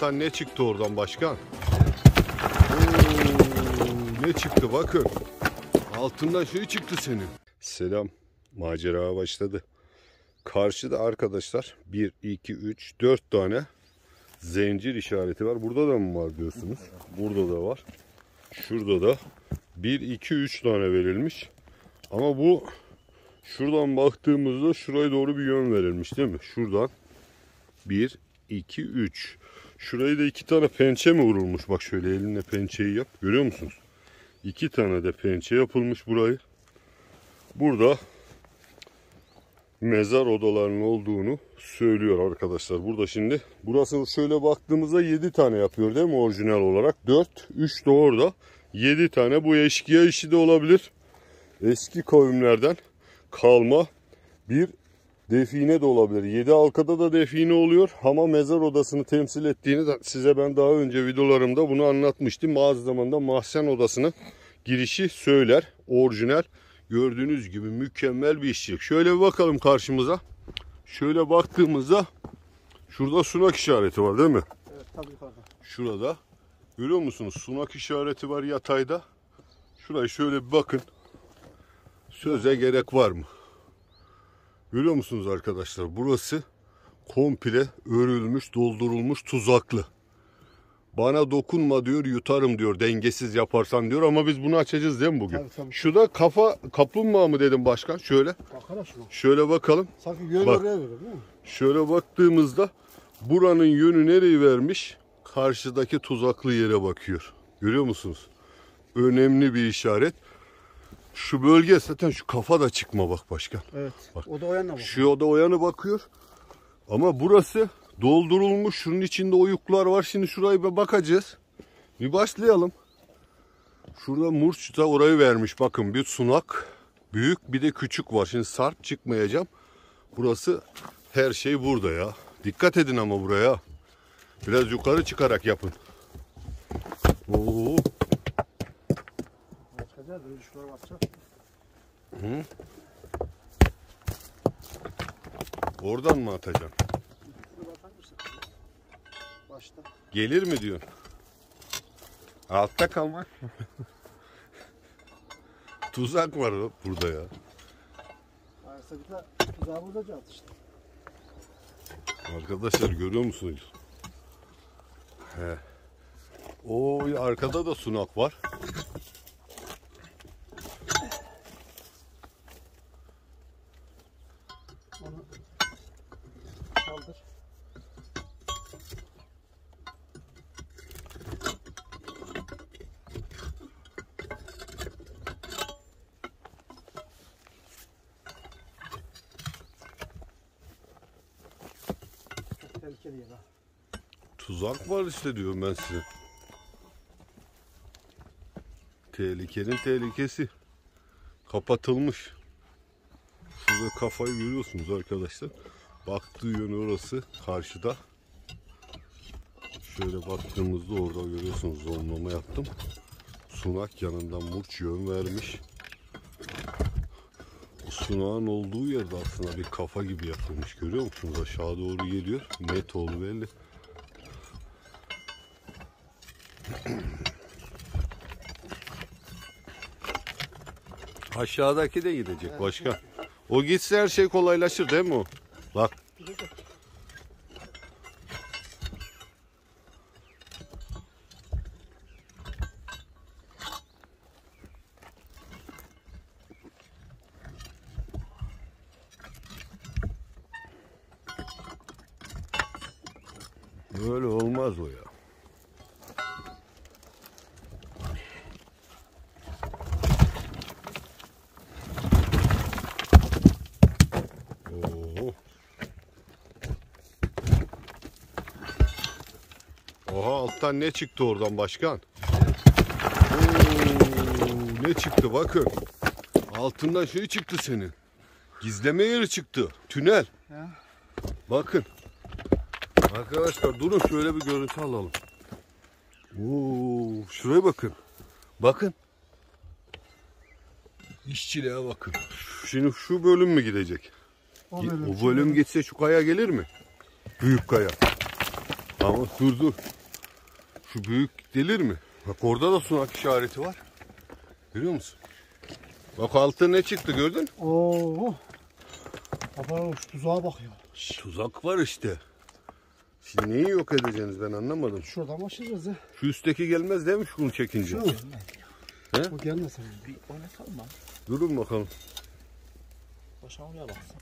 Alttan ne çıktı oradan başkan? Ne çıktı bakın. Altından şey çıktı senin. Selam. Macera başladı. Karşıda arkadaşlar 1, 2, 3, 4 tane zincir işareti var. Burada da mı var diyorsunuz? Burada da var. Şurada da 1, 2, 3 tane verilmiş. Ama bu şuradan baktığımızda şuraya doğru bir yön verilmiş değil mi? Şuradan 1, 2, 3. Şurayı da 2 tane pençe mi vurulmuş? Bak şöyle elinle pençeyi yap. Görüyor musunuz? 2 tane de pençe yapılmış burayı. Burada mezar odalarının olduğunu söylüyor arkadaşlar. Burada şimdi burası şöyle baktığımızda 7 tane yapıyor değil mi orijinal olarak? 4, 3 de orada. 7 tane bu eşkıya işi de olabilir. Eski kavimlerden kalma bir define de olabilir. 7 halkada da define oluyor ama mezar odasını temsil ettiğini de size ben daha önce videolarımda bunu anlatmıştım. Bazı zamanda mahzen odasını girişi söyler. Orijinal. Gördüğünüz gibi mükemmel bir işçilik. Şöyle bir bakalım karşımıza. Şöyle baktığımızda şurada sunak işareti var değil mi? Evet, tabii yukarıda. Şurada. Görüyor musunuz? Sunak işareti var yatayda. Şurayı şöyle bir bakın. Söze gerek var mı? Görüyor musunuz arkadaşlar? Burası komple örülmüş, doldurulmuş, tuzaklı. Bana dokunma diyor, yutarım diyor, dengesiz yaparsan diyor ama biz bunu açacağız değil mi bugün? Tabii. Şu da kafa kaplumbağa mı dedim başkan? Şöyle. Bakalım şuna. Şöyle bakalım. Sanki yön Bak. oraya veriyor değil mi? Şöyle baktığımızda buranın yönü nereyi vermiş? Karşıdaki tuzaklı yere bakıyor. Görüyor musunuz? Önemli bir işaret. Şu bölge zaten şu kafa da çıkma bak başkan. Evet. Bak. O da o yana bakıyor. Şu oda o yana bakıyor. Ama burası doldurulmuş. Şunun içinde oyuklar var. Şimdi şuraya bir bakacağız. Bir başlayalım. Şurada Murç'ta orayı vermiş. Bakın bir sunak. Büyük bir de küçük var. Şimdi sarp çıkmayacağım. Burası her şey burada ya. Dikkat edin ama buraya. Biraz yukarı çıkarak yapın. Oo. Bakacağız. Önce şuraya bakacağız. Hı? Oradan mı atacaksın? Şuraya bakar mısın? Başta. Gelir mi diyorsun? Altta kalmak. Tuzak var burada ya. Varsa bir de tuzağı bulacağız işte. Arkadaşlar görüyor musunuz? He. O arkada da sunak var. Onu kaldır. Çok tehlikeli ya. Tuzak var işte diyorum ben size. Tehlikenin tehlikesi. Kapatılmış. Şurada kafayı görüyorsunuz arkadaşlar. Baktığı yön orası karşıda. Şöyle baktığımızda orada görüyorsunuz zoomlama yaptım. Sunak yanından murç yön vermiş. Sunağın olduğu yerde aslında bir kafa gibi yapılmış. Görüyor musunuz? Aşağı doğru geliyor. Net oldu belli. Aşağıdaki de gidecek başka. O gitse her şey kolaylaşır değil mi o? Bak. Böyle olmaz o ya. Oha alttan ne çıktı oradan başkan? Ne çıktı bakın. Altından şey çıktı senin. Gizleme yeri çıktı. Tünel. Ya. Bakın. Arkadaşlar durun şöyle bir görüntü alalım. Oo, şuraya bakın. Bakın. İşçiliğe bakın. Şimdi şu bölüm mü gidecek? O bölüm gitse şu kaya gelir mi? Büyük kaya. Ama dur. Şu büyük gelir mi? Bak orada da sunak işareti var. Görüyor musun? Bak altta ne çıktı gördün? Oo. Baba şu tuzağa bak ya. Tuzak var işte. Şimdi neyi yok edeceksiniz ben anlamadım. Şuradan başlayacağız ya. Şu üstteki gelmez değil mi şunu çekince? Şu. He? O gelmesin. Bir oynatalım mı? Durun bakalım. Başa oraya baksın.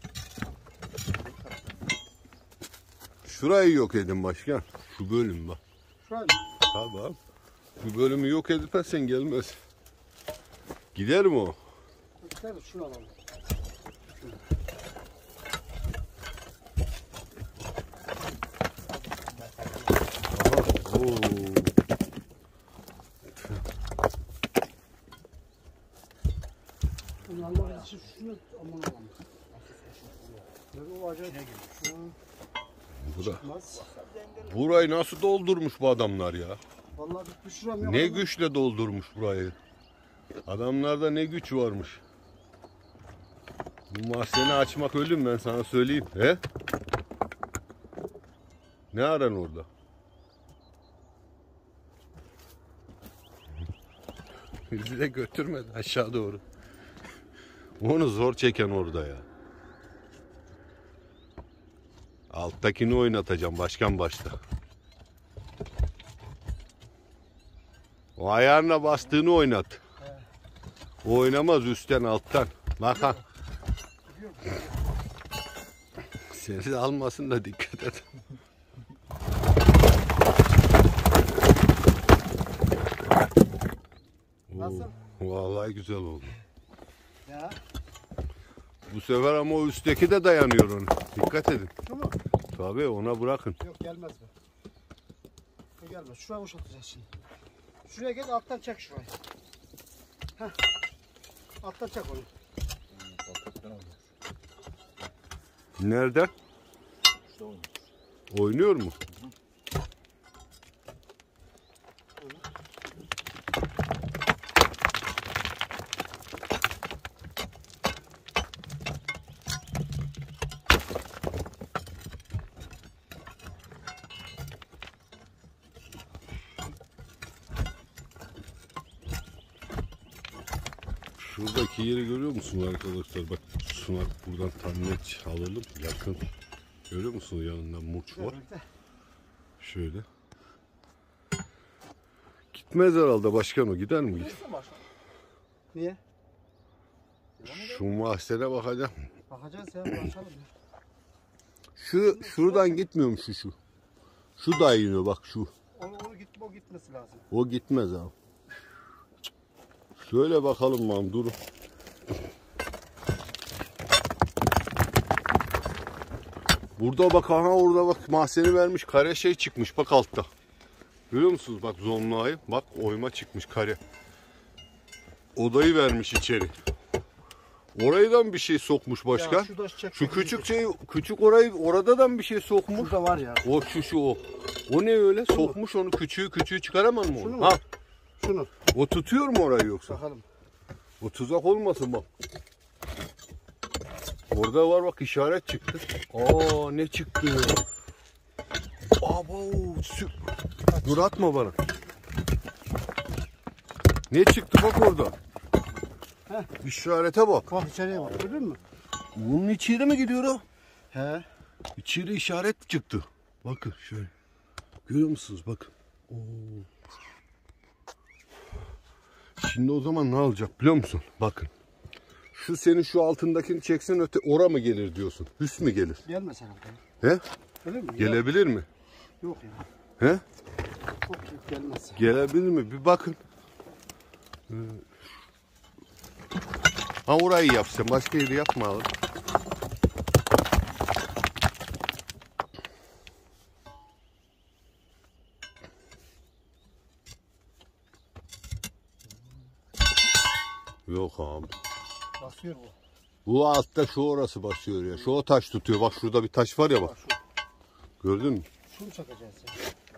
Şurayı yok edin başkan. Şu bölüm bak. Şuraya mı? Tamam. Şu bölümü yok edipsen gelmez. Gider mi o? Gideriz şunu alalım. Oo. Bunu almak için şunu aman alalım. Ne bu acayip. Şu Bura. çıkmaz. Burayı nasıl doldurmuş bu adamlar ya? Vallahi bir düşüremiyorum. Ne güçle doldurmuş burayı. Adamlarda ne güç varmış. Bu mahzeni açmak ölüm ben sana söyleyeyim. He? Ne aran orada? Bizi de götürmedi aşağı doğru. Onu zor çeken orada ya. Alttakini oynatacağım başkan başta. O ayağına bastığını oynat. O oynamaz üstten alttan. Bak ha. Seni de almasın da dikkat et. Nasıl? Vallahi güzel oldu. Ya. Bu sefer ama o üstteki de dayanıyor ona. Dikkat edin. Şu mu? Tabii ona bırakın. Yok gelmez be. O gelmez. Şuraya boşaltacağız şimdi. Şuraya gel alttan çek şurayı. Heh. Alttan çek onu. Nerede? İşte oynuyor. Oynuyor mu? Şuradaki yeri görüyor musun arkadaşlar? Bak sunak buradan tam net alalım. Yakın. Görüyor musun yanında murç var. Şöyle. Gitmez herhalde başkan o. Gider mi? Neyse başla. Niye? Şu mahzene bakacağım. Bakacağız ya. Başlayalım ya. Şuradan gitmiyor mu şu? Şu da iniyor bak şu. O gitmesi lazım. O gitmez abi. Şöyle bakalım mam durun. Burada bak aha orada bak mahzeni vermiş kare şey çıkmış bak altta. Görüyor musunuz bak zonlayı bak oyma çıkmış kare. Odayı vermiş içeri. Oraydan bir şey sokmuş başkan. Ya, Şu küçük şey küçük orayı oradan bir şey sokmuş. Burada var ya. O o. O ne öyle? Sokmuş onu küçüğü çıkaramaz mı Şunu onu? mu? Ha. Şunu. O tutuyor mu orayı yoksa? Bakalım. O tuzak olmasın bak. Orada var bak işaret çıktı. Aa ne çıktı? Abo dur atma bana. Ne çıktı bak orada? Heh. İşarete bak. Bak içeriye bak. Gördün mü? Bunun içeri mi gidiyor o? He. İçeri işaret çıktı. Bakın şöyle. Görüyor musunuz? Bakın. Oo. Şimdi o zaman ne olacak biliyor musun? Bakın. Şu senin şu altındakini çeksen öte ora mı gelir diyorsun? Üst mü gelir? Gelmez herhalde. He? Öyle mi? Gelebilir mi? Yok ya. He? Yok gelmez. Gelebilir mi? Bir bakın. Ha orayı yap sen. Başka yeri yapma abi. Yok abi. Basıyor bu. Bu altta şu orası basıyor ya. Şu o taş tutuyor. Bak şurada bir taş var ya bak. Gördün mü? Şunu çakacağız ya.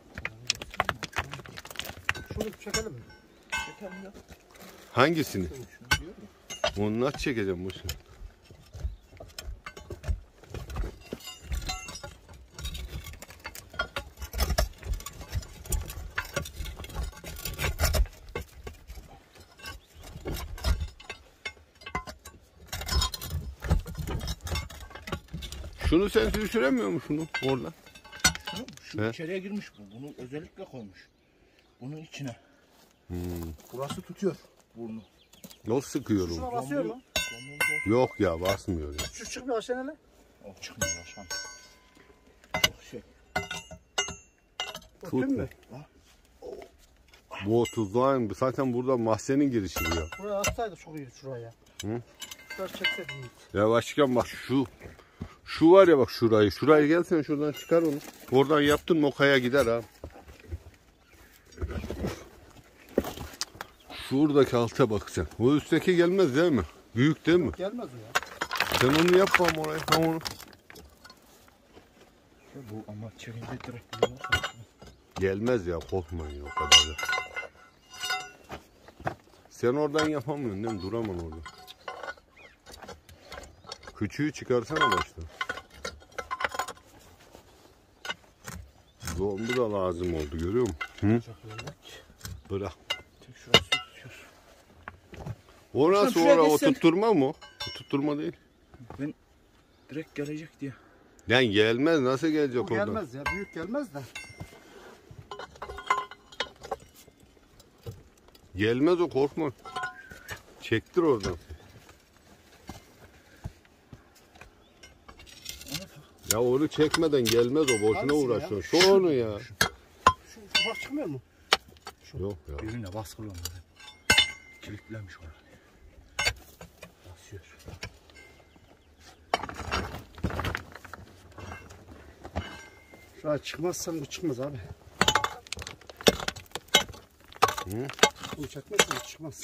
Şunu çekelim mi? Çekelim ya. Hangisini? Şunu diyor ya. Onu nasıl çekeceğim bu şimdi? Şunu sen düşüremiyor musun şunu oradan? Şu He? içeriye girmiş bu. Bunu özellikle koymuş. Bunun içine. Burası tutuyor burnu. Nasıl sıkıyorum? Şuna basıyor mu? Yok ya basmıyor ya. Şu çıkmıyor aşağı hele. Oh çıkmıyor başkan. Çok şey. Tut Tüm be. mü? Bu 30'dan zaten burada mahzenin girişi bu ya. Buraya atsaydı çok iyi şuraya. Hı? Şuraya çekseydi iyi. Ya başkan bak şu var ya bak şurayı. Şuraya gelsen şuradan çıkar onu. Oradan yaptın mı o kaya gider ha. Şuradaki alta bak sen. O üstteki gelmez değil mi? Büyük değil mi? Gelmez o ya. Sen onu yap bakalım oraya. Ha onu. Bu ama çekince direkt gidiyor. Gelmez ya korkmayın o kadar da. Sen oradan yapamıyorsun değil mi? Duramam orada. Küçüğü çıkarsana baştan. Bu da lazım oldu görüyor musun? Hı? Bırak. Tek şurası tutuyor. O nasıl şuraya o geçsen. tutturma mı o? O tutturma değil. Ben direkt gelecek diye. Yani gelmez nasıl gelecek Bu oradan? gelmez ya. Büyük gelmez de. Gelmez o korkma. Çektir oradan. Ya onu çekmeden gelmez o boşuna Hangisi ya? uğraşıyorsun. Şu onu ya. Şu ufak çıkmıyor mu? Yok ya. Birbirine baskılıyor. Kilitlenmiş orada. Basıyor. Şuraya çıkmazsan bu çıkmaz abi. Hı? Bunu çekmezsen bu çıkmaz.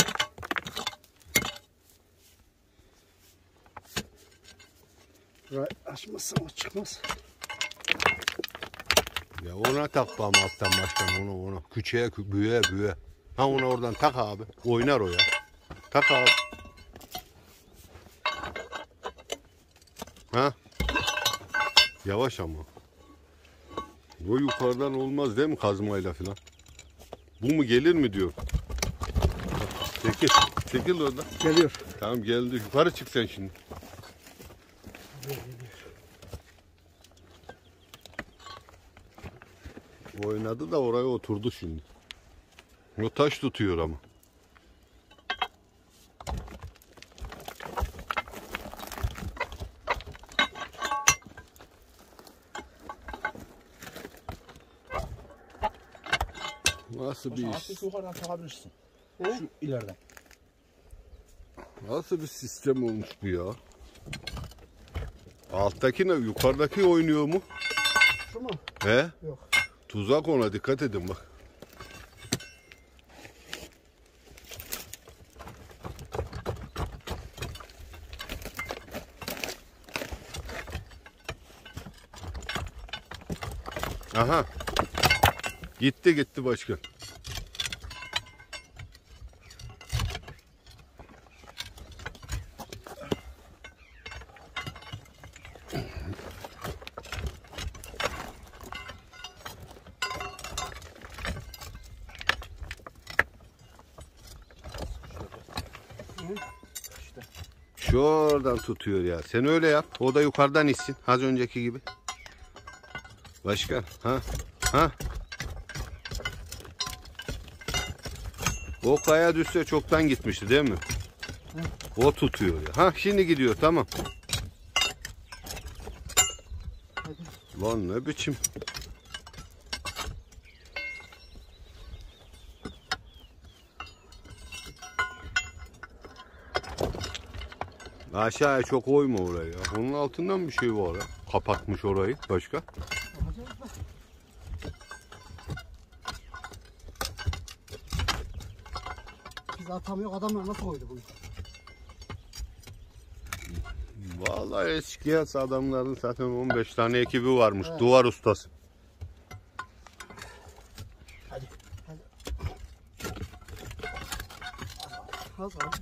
Şurayı açmazsan o çıkmaz. Ya ona tak bağım alttan başkan onu. Küçüğe büyüğe. Ha onu oradan tak abi. Oynar o ya. Tak abi. Ha? Yavaş ama. Bu yukarıdan olmaz değil mi kazmayla falan? Bu mu gelir mi diyor. Çekil. Çekil oradan. Geliyor. Tamam geldi. Yukarı çık sen şimdi. Oynadı da oraya oturdu şimdi. O taş tutuyor ama. Nasıl bir Hafif iş? yukarıdan takabilirsin. He? Şu ileriden. Nasıl bir sistem olmuş bu ya? Alttaki ne? Yukarıdaki oynuyor mu? Şu mu? He? Yok. Tuzak ona dikkat edin bak. Aha. Gitti başkan. Şuradan tutuyor ya. Sen öyle yap. O da yukarıdan içsin. Az önceki gibi. Başkan. Ha. O kaya düşse çoktan gitmişti değil mi? O tutuyor ya. Ha şimdi gidiyor tamam. Lan ne biçim. Aşağıya çok koyma orayı ya. Onun altından bir şey var ya. Kapatmış orayı. Başka? Biz atamıyor adamlar nasıl koydu bunu? Vallahi eski adamların zaten 15 tane ekibi varmış. Evet. Duvar ustası. Hadi. Az var.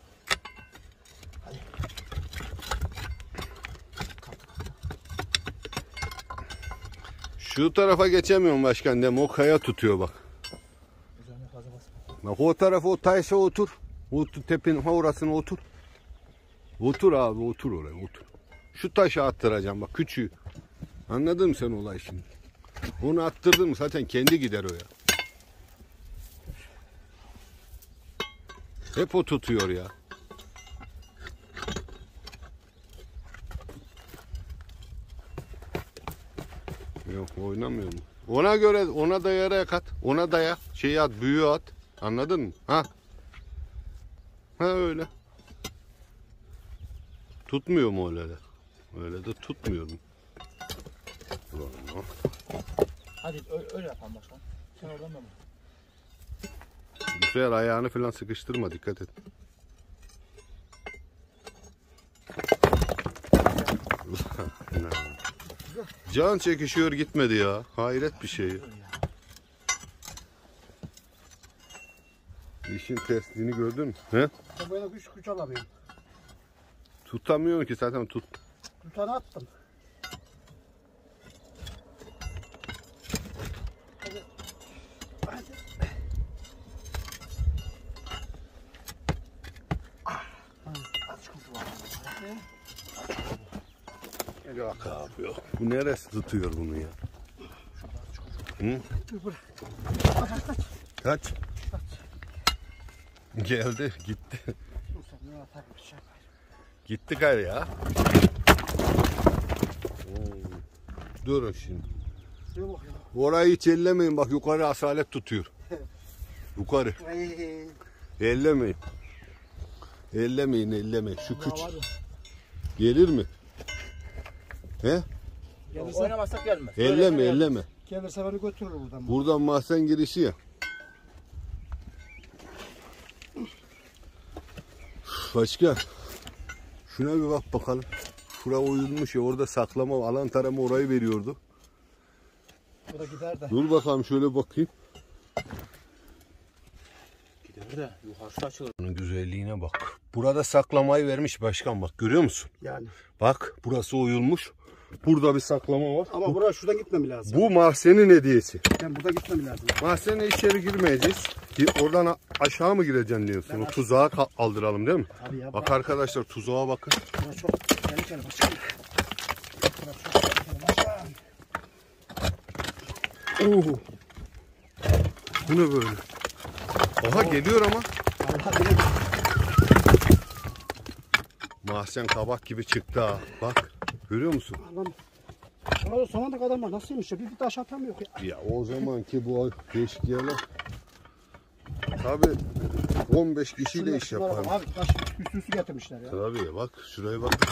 Şu tarafa geçemiyorum başkan. Dem o kaya tutuyor bak. Üzerine fazla basma. Bak o tarafa o taşa otur. O tepenin orasına otur. Otur abi otur oraya otur. Şu taşı attıracağım bak, küçüğü. Anladın mı sen olay şimdi? Onu attırdın mı zaten kendi gider o ya. Hep o tutuyor ya. Yok, oynamıyor mu? Ona göre ona dayayarak at. Ona daya. Şeyi at, büyüğü at. Anladın mı? Ha? Ha öyle. Tutmuyor mu öyle de? Öyle de tutmuyor mu? Hadi öyle yapalım başkan. Sen oradan da mı? Bu sefer ayağını falan sıkıştırma, dikkat et. Can çekişiyor, gitmedi ya. Hayret bir şey. İşin tersliğini gördün mü? He? Ben böyle güç alamıyorum. Tutamıyorum ki zaten tut. Bir tane attım. Hadi. Hadi. Aç kutu var. Yok abi yok. Bu neresi tutuyor bunu ya? Hı? Dur bırak. Kaç? Geldi, gitti. Dur sen ne atar bir şey yapar. Gitti gayrı ya. Durun şimdi. Dur bakayım. Orayı hiç ellemeyin, bak yukarı asalet tutuyor. Yukarı. Ay. Ellemeyin. Ellemeyin, ellemeyin. Şu Daha küç var ya. gelir mi? He? Gelirse, Oynamazsak gelmez. Elleme, elleme. gelirse beni götürür buradan. Buradan mahzen girişi ya. Başka. Şuna bir bak bakalım. Şura oyulmuş ya, orada saklama, alan tarama orayı veriyordu. Bu da gider de. Dur bakalım şöyle bakayım. Gider de yukarısı açılır. Bunun güzelliğine bak. Burada saklamayı vermiş başkan, bak görüyor musun? Yani. Bak burası oyulmuş. Burada bir saklama var. Ama buraya şuradan gitmem lazım. Bu mahzenin hediyesi. Ben burada gitmem lazım. Mahzene içeri girmeyeceğiz. Oradan aşağı mı gireceksin diyorsun? O tuzağa aldıralım değil mi? Abi ya. Bak arkadaşlar, tuzağa bakın. Burası çok tehlikeli başkanım. Burası çok tehlikeli başkanım. Oo. Bu ne böyle? Aha geliyor ama. Allah bilir. Mahzen kabak gibi çıktı ha. Bak görüyor musun? Allah'ım. Orada somandaki adamlar nasılmış ya? Bir taş atamıyor ya. Ya o zamanki bu değişik yerler. Tabi 15 kişiyle iş Şunlara yapar. bak Abi taş üstü getirmişler ya. Tabii bak şuraya bak.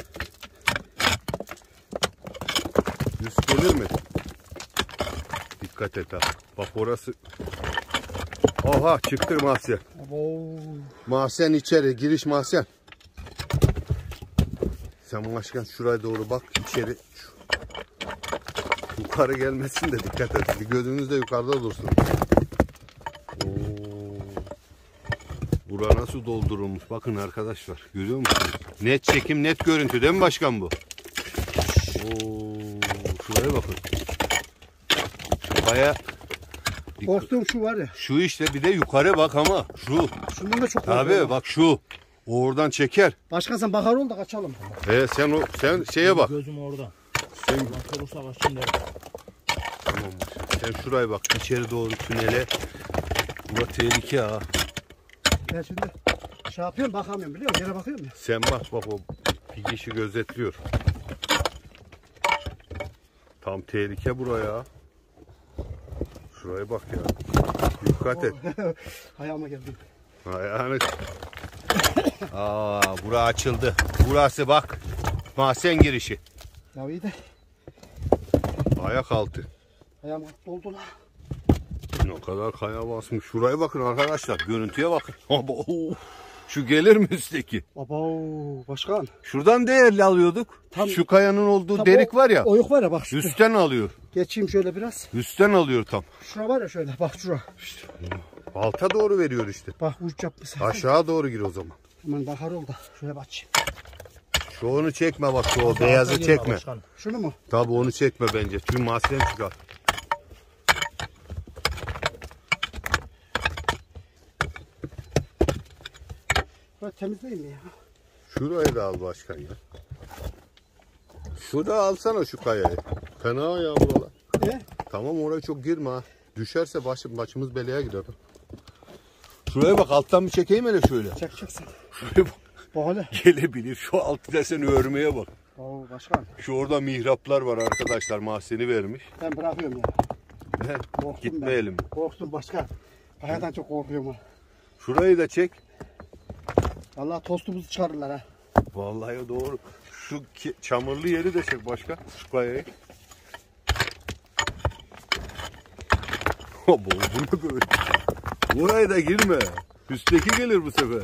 Yüz gelir mi? Dikkat et ha. Bak orası. Oha çıktı mahzen. Abo. Mahzen içeri, giriş mahzen. Sen başkan şuraya doğru bak, içeri. Yukarı gelmesin de dikkat et. Gözünüz de yukarıda dursun. Oo. Bura nasıl doldurulmuş bakın arkadaşlar. Görüyor musunuz? Net çekim, net görüntü değil mi başkan bu? Oo. Şuraya bakın. Baya Korktuğum şu var ya. şu işte, bir de yukarı bak ama şu. Şundan da çok Abi korkuyorum. bak şu. Oradan çeker. Başkan sen bakar ol da kaçalım. Sen şeye bak. Gözüm orada. Sen Ulan olursa başım nerede? tamam. Sen şuraya bak. İçeri doğru tünele. Bura tehlike ha. Ben şimdi şey yapıyorum bakamıyorum biliyor musun? Yere bakıyorum ya. Sen bak o bir kişi gözetliyor. Tam tehlike buraya. Şuraya bak ya. Dikkat et. Ayağıma geldi. Yani. Bura açıldı. Burası bak. Mahzen girişi. Ya iyi de Ayak altı. ayağım doldu lan. Ne kadar kaya basmış. Şuraya bakın arkadaşlar. Görüntüye bakın. Abo. Şu gelir mi üstteki? Abo başkan. Şuradan değerli alıyorduk. Tam- Şu kayanın olduğu Tam delik o- var ya. Oyuk var ya bak şu. Üstten alıyor. Geçeyim şöyle biraz. Üstten alıyor tam. Şura var ya şöyle bak şura. Alta doğru veriyor işte. Bak uç yapmışsın. Aşağı doğru gir o zaman. Aman bakar ol da şöyle bak. Şu onu çekme bak, şu o beyazı çekme. Başkan. Şunu mu? Tabi onu çekme bence. Tüm mahzen çıkar. Böyle temizleyeyim mi ya? Şurayı da al başkan ya. Şurada alsana şu kayayı. Fena ya buralar. Ne? Tamam oraya çok girme ha. Düşerse başımız belaya gider. Şuraya bak alttan bir çekeyim hele şöyle. Çekeceksin. Şuraya bak. Bak hele. Gelebilir. Şu altı desen örmeye bak. Oo başkan. Şu orada mihraplar var arkadaşlar. Mahzeni vermiş. Ben bırakıyorum ya. Korktum Gitmeyelim. ben. Korktum başkan. Hayattan çok korkuyorum ha. Şurayı da çek. Allah tostumuzu çıkarırlar ha. Vallahi doğru. Şu çamurlu yeri de çek başka. Şu kayayı. Bu ne böyle? Buraya da girme. Üstteki gelir bu sefer.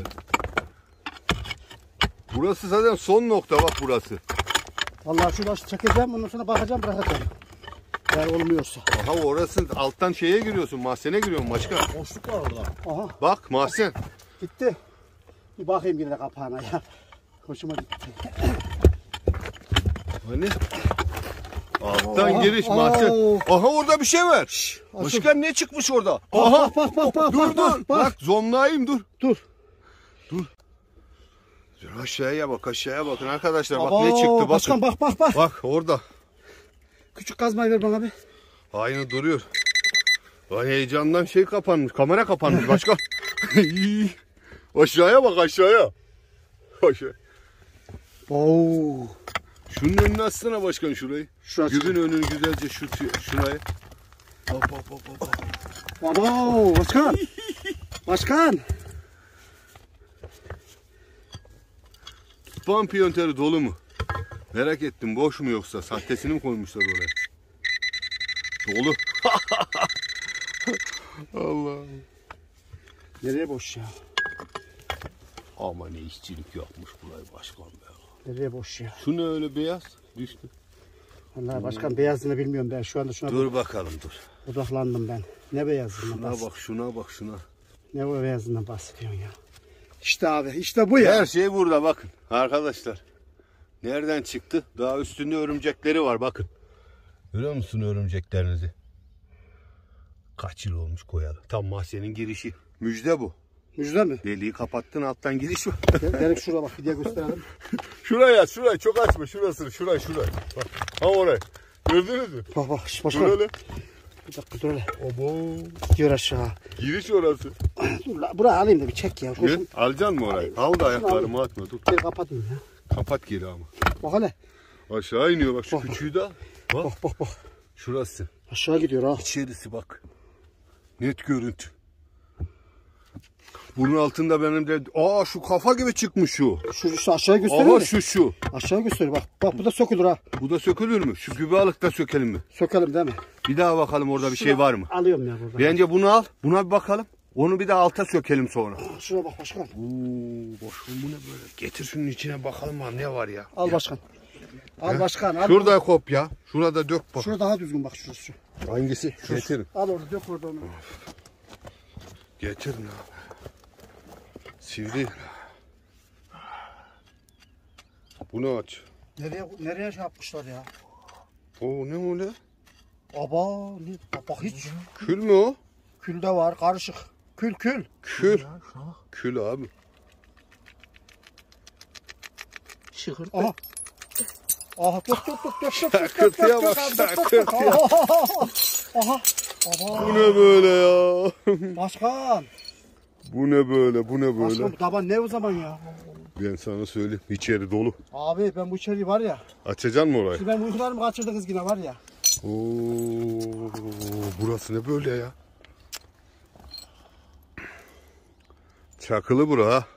Burası zaten son nokta bak burası. Vallahi şuradan çekeceğim, ondan sonra bakacağım, bırakacağım. Eğer olmuyorsa. Aha orası alttan şeye giriyorsun, mahzene giriyorsun başka. Boşluk var orada. Aha Bak mahzen. gitti. Bir bakayım yine de kapağına ya. Hoşuma gitti. Hani? Alttan Aha, giriş mahzen. aa. Aha orada bir şey var. asıl- Başkan ne çıkmış orada? Aha. Bak. Dur dur. Bak zonlayayım dur. Dur. Dur aşağıya bak aşağıya bakın arkadaşlar bak Abo, ne çıktı bakın. başkan bak. Bak orada. Küçük kazmayı ver bana bir. Aynı duruyor. Vay heyecandan şey kapanmış. Kamera kapanmış başkan. Aşağıya bak aşağıya. Aşağı. Oo. Şunun önüne açsana başkan şurayı. Şu aç. Gübün önünü güzelce şuraya. Bak. Abo başkan. Başkan. Spam piyonteri dolu mu? Merak ettim boş mu yoksa? Sahtesini mi koymuşlar oraya? Dolu. Allah. Nereye boş ya? Ama ne işçilik yapmış burayı başkan be. Nereye boş ya? Şu ne öyle beyaz? Düştü. Vallahi başkan beyazını bilmiyorum ben. Şu anda şuna Dur bakalım dur. odaklandım ben. Ne beyazından Şuna bak şuna bak şuna. Ne o beyazından bahsediyorsun ya? İşte abi işte bu ya. Her şey burada bakın arkadaşlar. Nereden çıktı? Daha üstünde örümcekleri var bakın. Görüyor musun örümceklerinizi? Kaç yıl olmuş koyalı. Tam mahzenin girişi. Müjde bu. Müjde mi? Deliği kapattın alttan giriş var. Gelip şurada bak bir diye gösterelim. Şuraya çok açma şurasını şuraya. Bak ha oraya. Gördünüz mü? Bak başkan. Böyle. Bir dakika dur hele. Obo. Gidiyor aşağı. Giriş orası. Dur la buraya alayım da bir çek ya. Gel, alacaksın mı orayı? Al da ayaklarımı atma dur. Geri kapatayım ya. Kapat geri ama. Bak hele. Aşağı iniyor bak şu Bak. küçüğü de al. Bak. Bak. Şurası. Aşağı gidiyor ha. İçerisi bak. Net görüntü. Bunun altında benim de... Aa şu kafa gibi çıkmış şu. Şu aşağı gösteriyor Aha mu? şu. Aşağı gösteriyor bak. Bak bu da sökülür ha. Bu da sökülür mü? Şu gübealık da sökelim mi? Sökelim değil mi? Bir daha bakalım orada bir şey var mı? Alıyorum ya burada. Bence bunu al. Buna bir bakalım. Onu bir de alta sökelim sonra. Şuna bak başkan. Başkan bu ne böyle? Getir şunun içine bakalım abi ne var ya. Al başkan. Al başkan. Al. Şurada kop ya. Şurada dök bak. Şurada daha düzgün bak şurası şu. Hangisi? Getirin. Al orada dök orada onu. Getirin abi. Sivri. Bunu aç. Nereye şey yapmışlar ya? O ne öyle? Aba ne? Bak hiç. Kül mü o? Kül de var karışık. Kül. Kül. Kül abi. Şıkır. Aha. Aha dök. Kırtıya bak. Kırtıya. Aha. Bu ne böyle ya? Başkan. Bu ne böyle? Bu ne böyle? Başkan bu taban ne o zaman ya? Ben sana söyleyeyim. İçeri dolu. Abi ben bu içeriği var ya. Açacaksın mı orayı? Şimdi ben uykularımı kaçırdınız yine var ya. Oo, burası ne böyle ya? Çakılı bura ha.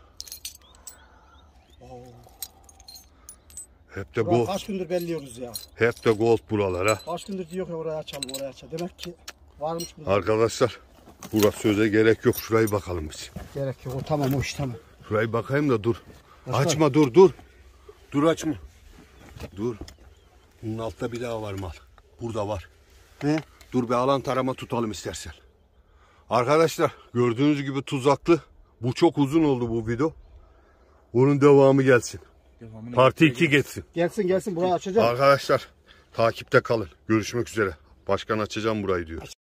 Hep de Burak gold. kaç gündür belliyoruz ya. Hep de gold buralar ha. Kaç gündür diyor ki oraya açalım. Demek ki varmış burada. Arkadaşlar burası söze gerek yok. Şurayı bakalım biz. Gerek yok. O tamam o iş tamam. Şurayı bakayım da dur. Başka? Açma dur. Dur açma. Dur. Bunun altta bir daha var mal. Burada var. He? Dur bir alan tarama tutalım istersen. Arkadaşlar gördüğünüz gibi tuzaklı. Bu çok uzun oldu bu video. Bunun devamı gelsin. Parti 2 geçsin. Gelsin buraya açacağım. Arkadaşlar takipte kalın. Görüşmek üzere. Başkan açacağım burayı diyor.